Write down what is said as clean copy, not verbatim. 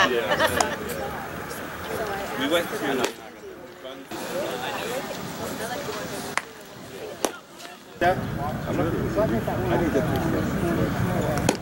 We went to. Yeah, I didn't get this.